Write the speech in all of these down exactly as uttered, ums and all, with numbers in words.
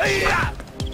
Hey-ya!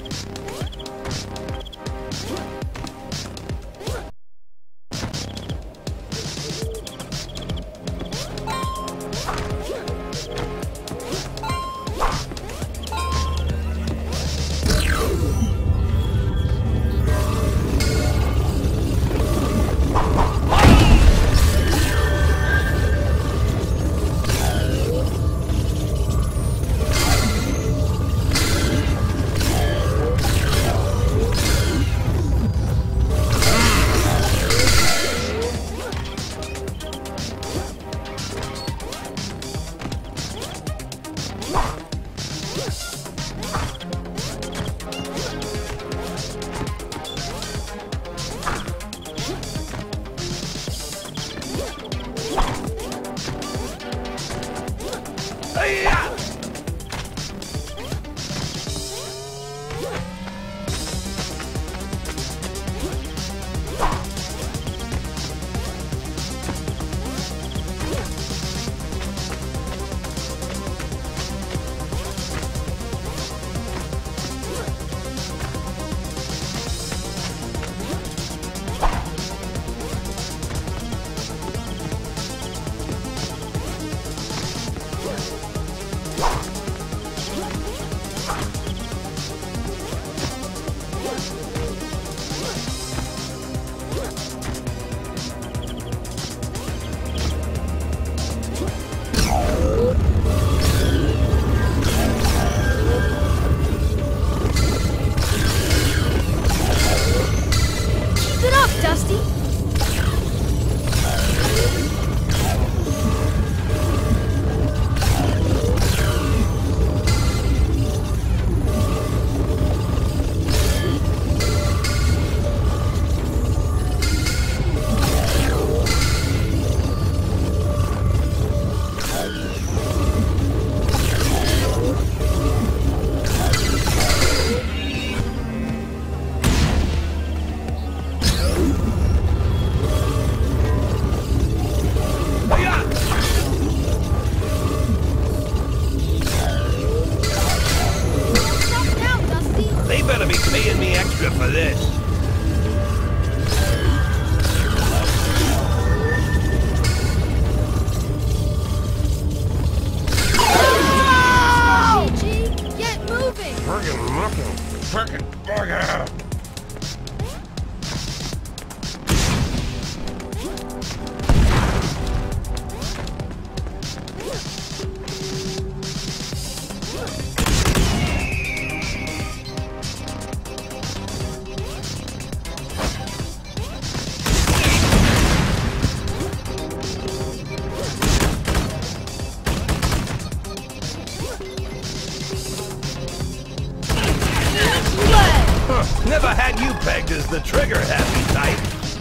Never had you pegged as the trigger-happy type.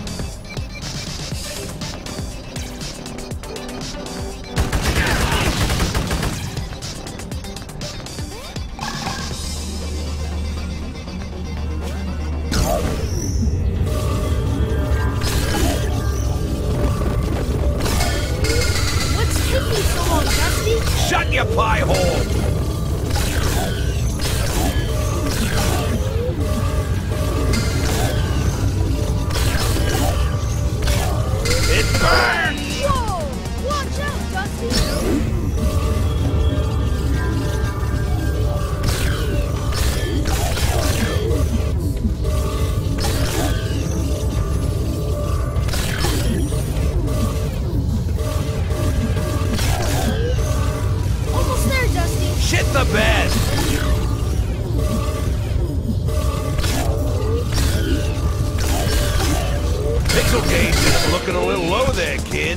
What's taking so long, Dusty? Shut your pie hole! Burn! Whoa! Watch out, Dusty! Almost there, Dusty! Shit the bed! Pixel gauge is looking a little low there, kid.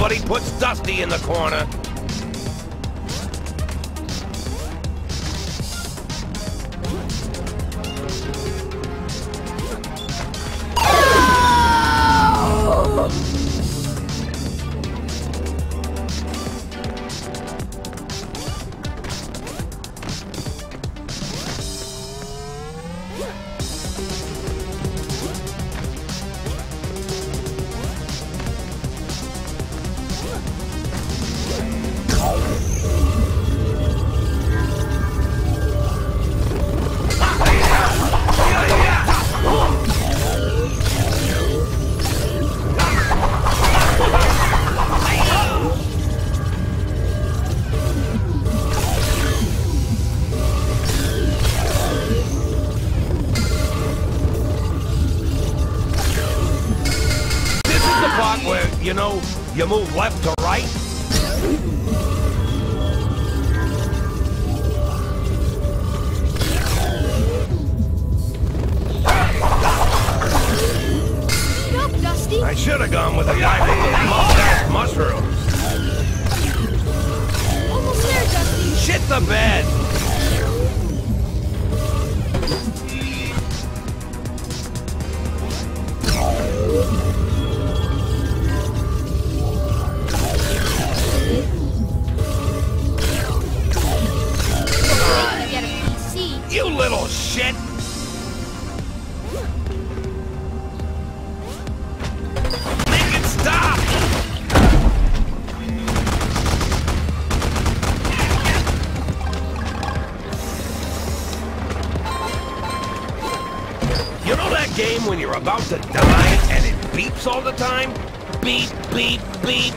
Somebody puts Dusty in the corner. Where, you know, you move left to right. Speed up, Dusty. I should have gone with a guy with those mustache mushrooms. Almost there, Dusty. Shit the bed. You little shit! Make it stop! You know that game when you're about to die and it beeps all the time? Beep, beep, beep.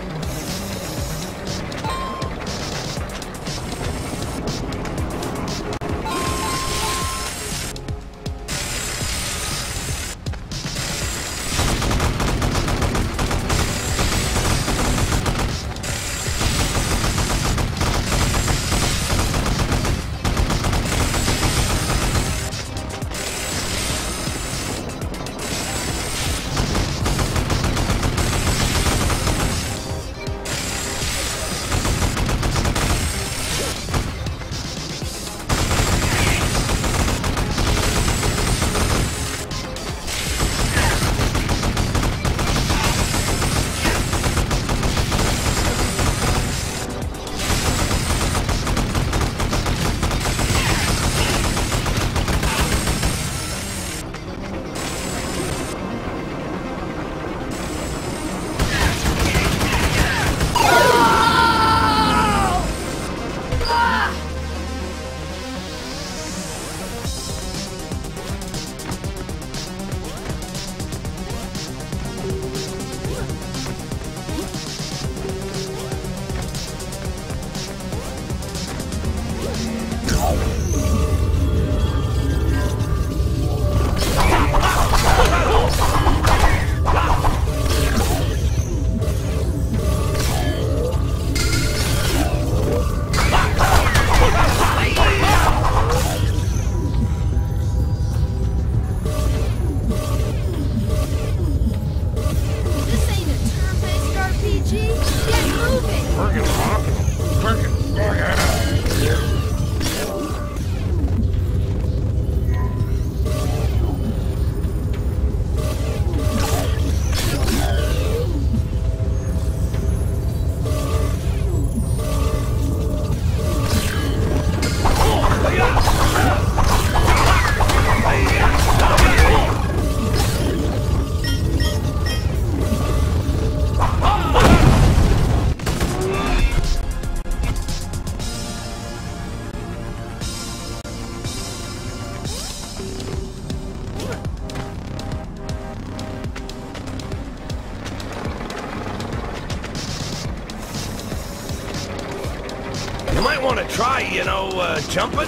might want to try, you know, uh, jumping.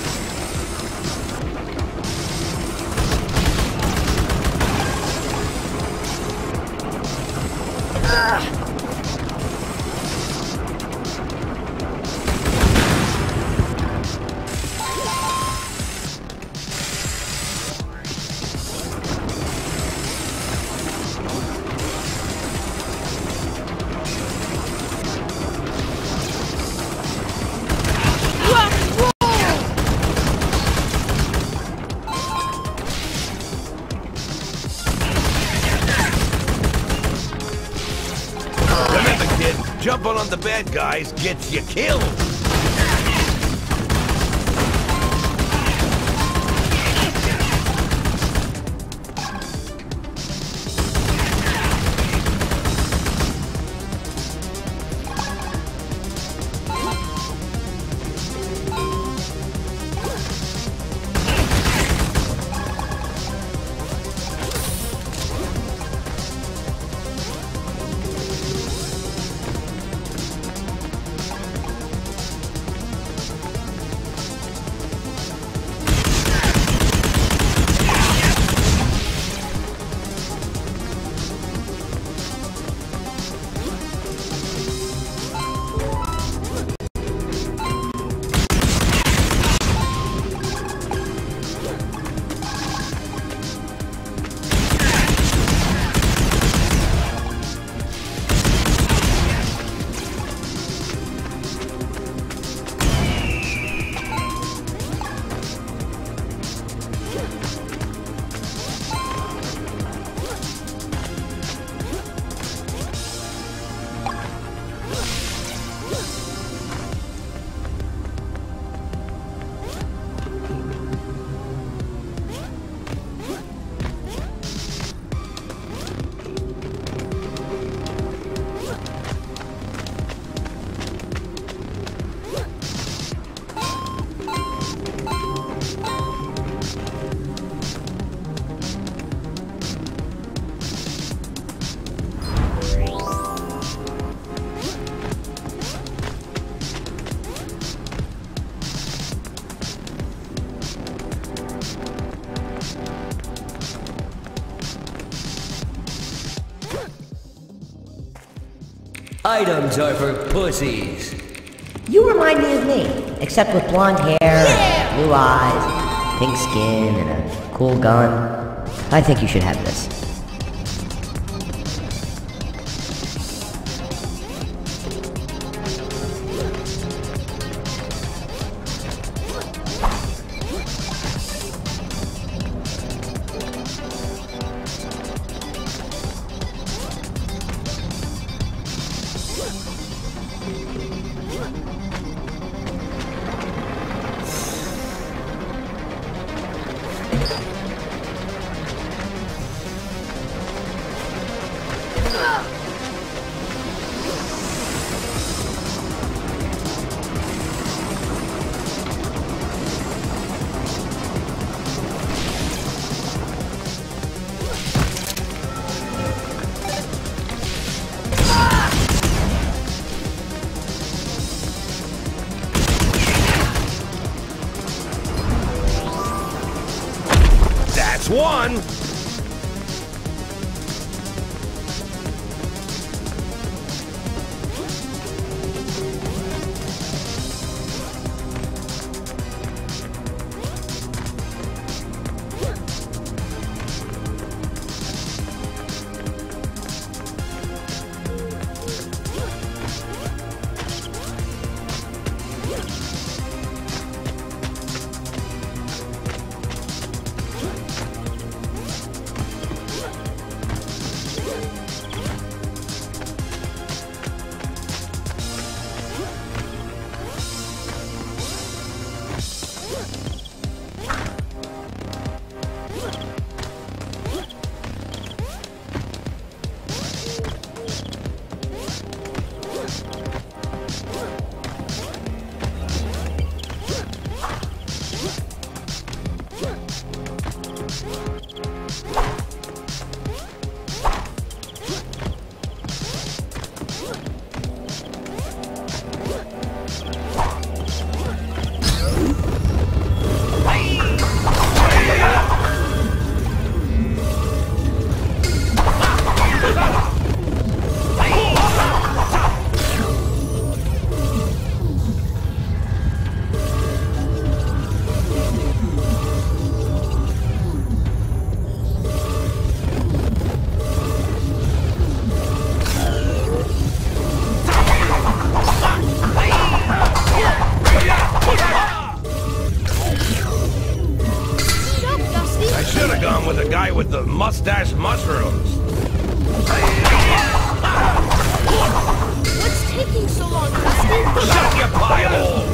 Ah. the bad guys gets you killed. Items are for pussies. You remind me of me, except with blonde hair, Yeah. blue eyes, pink skin, and a cool gun. I think you should have this. That's one. With the mustache mushrooms. What's taking so long, Dusty? Shut your pie hole!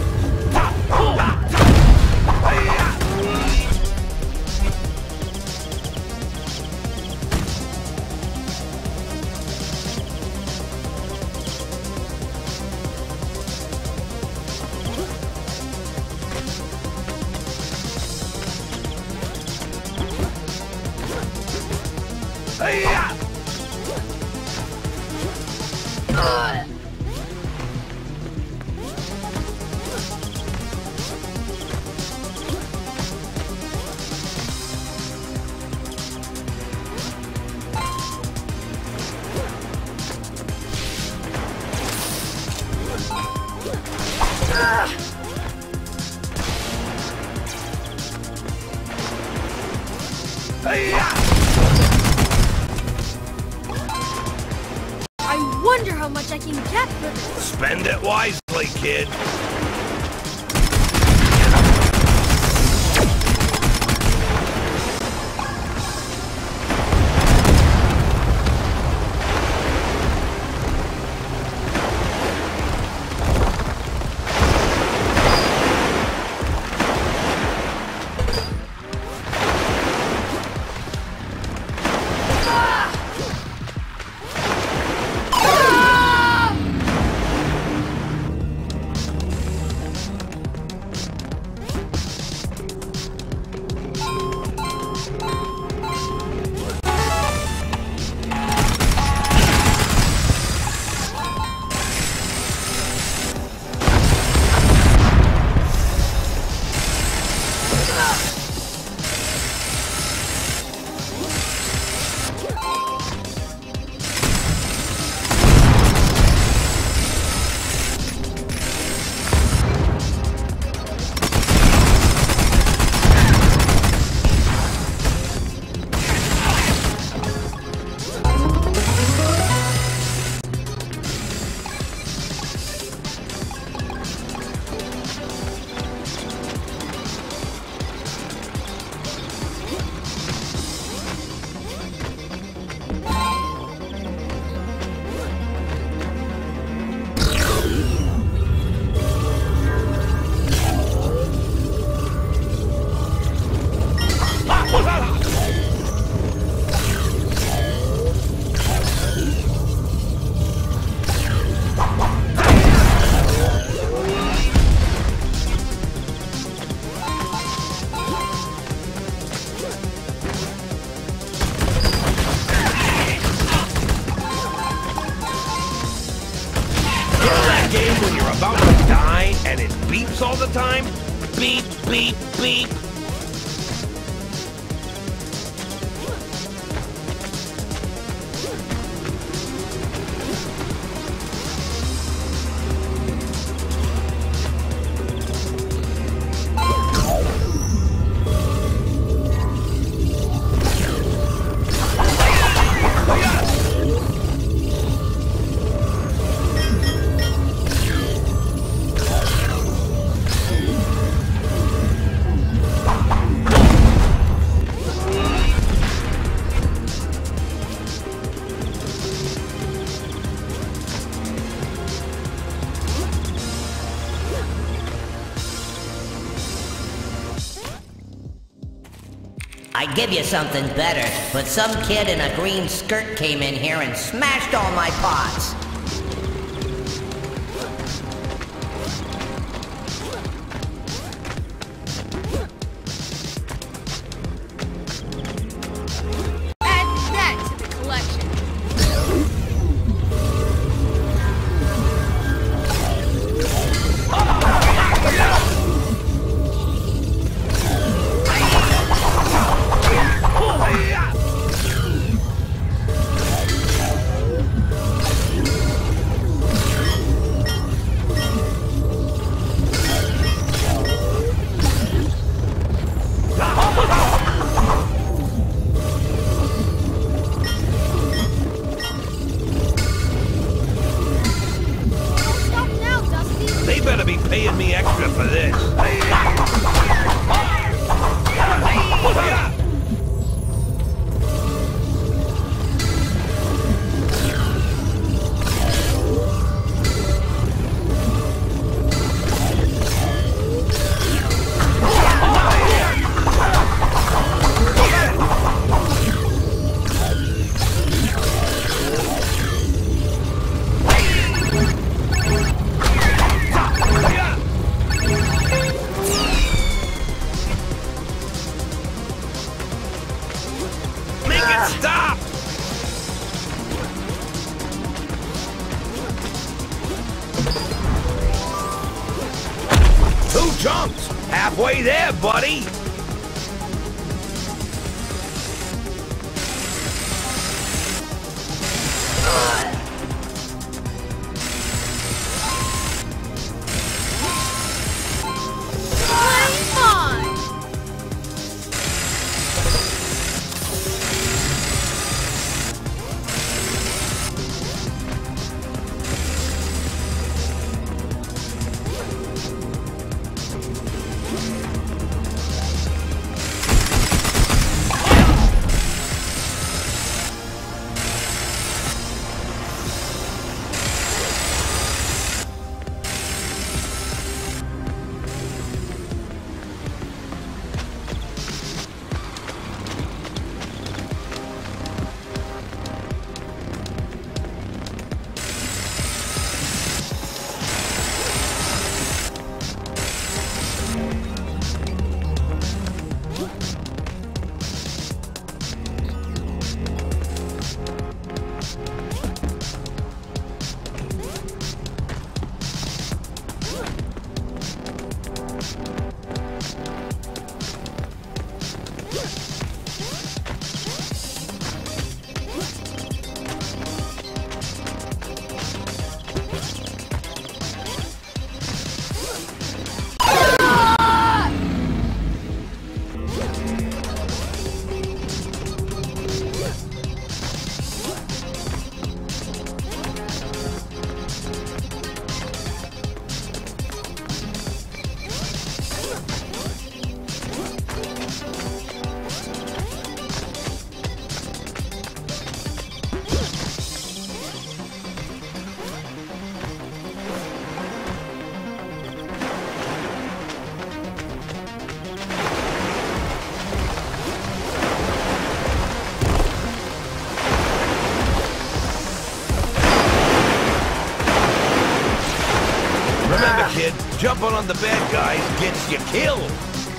Hey-ya! I wonder how much I can get for this. Spend it wisely, kid. When you're about to die and it beeps all the time? Beep, beep, beep. I'd give you something better, but some kid in a green skirt came in here and smashed all my pots. Add that to the collection. Paying me extra for this. bounce. Halfway there, buddy. Kid, jumping on the bad guys gets you killed.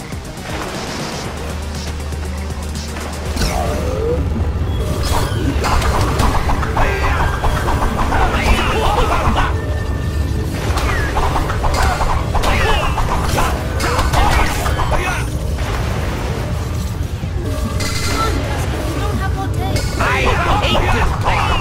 I hate this part.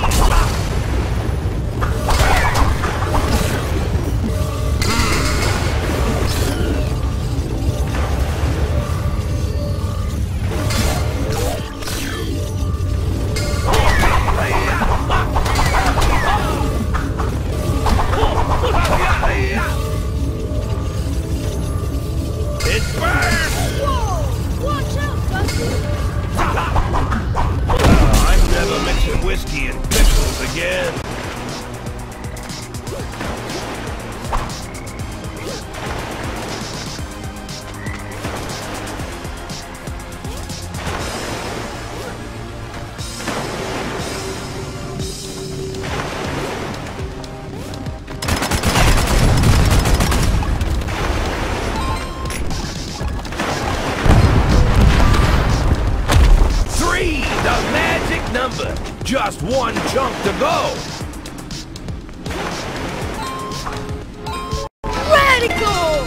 Whiskey and pickles again. Three, the magic number. Just one chunk to go. Radical!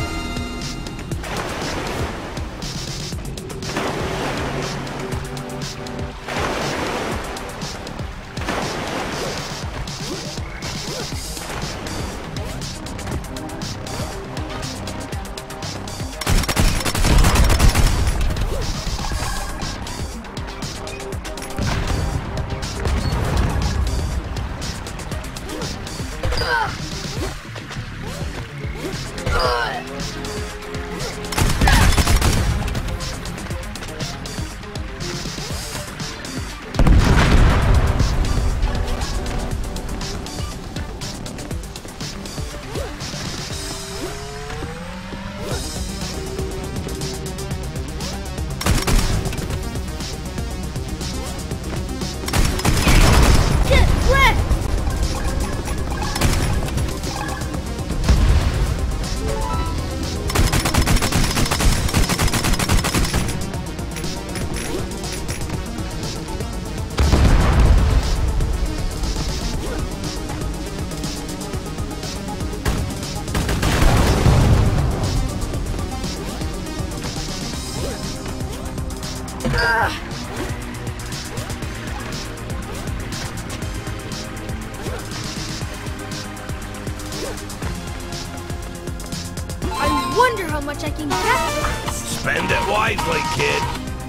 I wonder how much I can get. Spend it wisely, kid.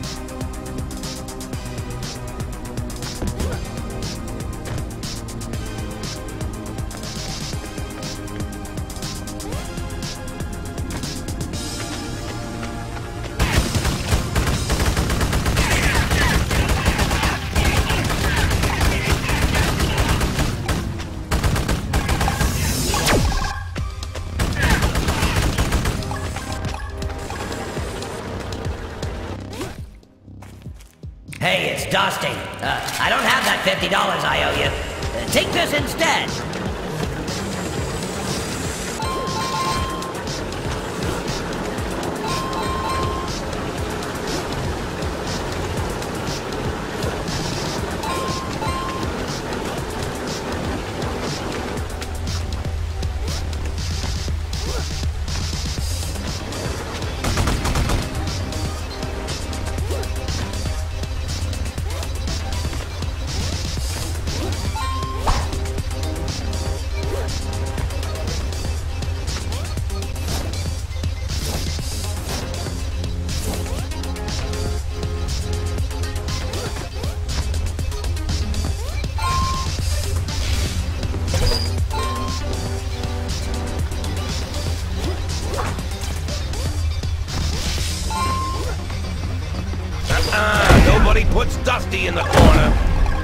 Hey, it's Dusty. Uh, I don't have that fifty dollars I owe you. Uh, take this instead. Nobody puts Dusty in the corner.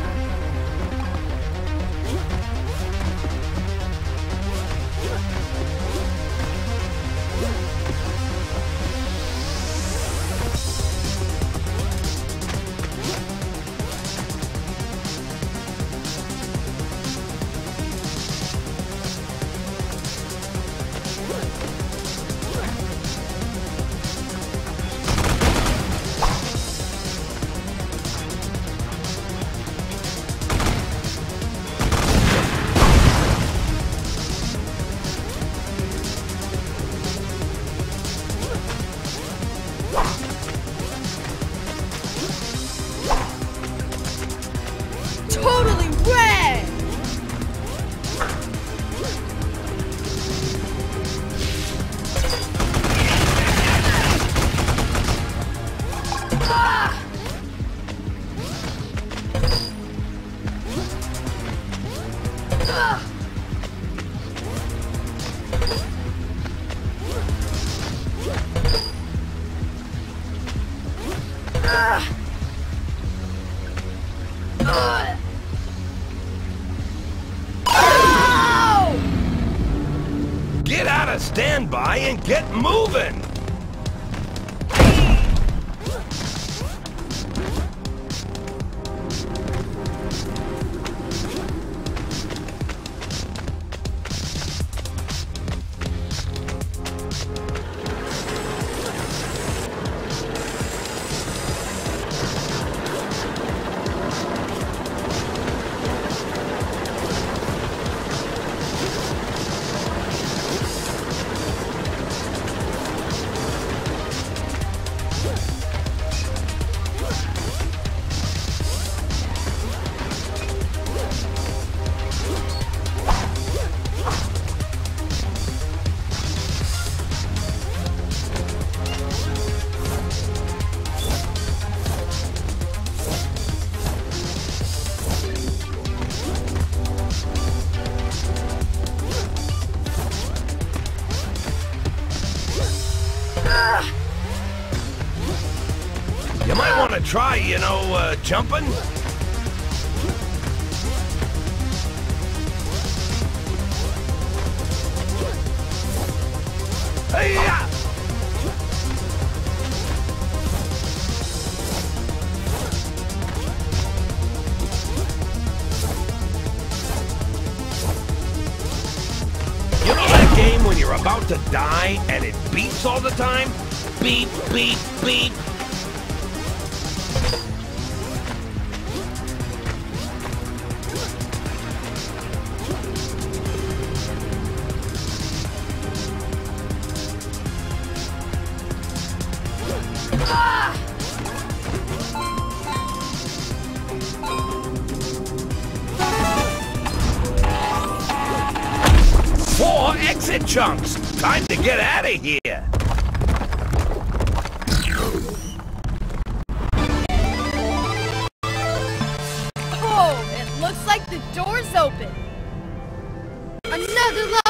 Totally red! Ah! Ah! Ah! Ah! Get out of standby and get moving! You might want to try, you know, uh, jumping. Hey-ya! You know that game when you're about to die and it beeps all the time? Beep, beep, beep. Ah! Exit, chunks! Time to get out of here! Oh, it looks like the door's open. Another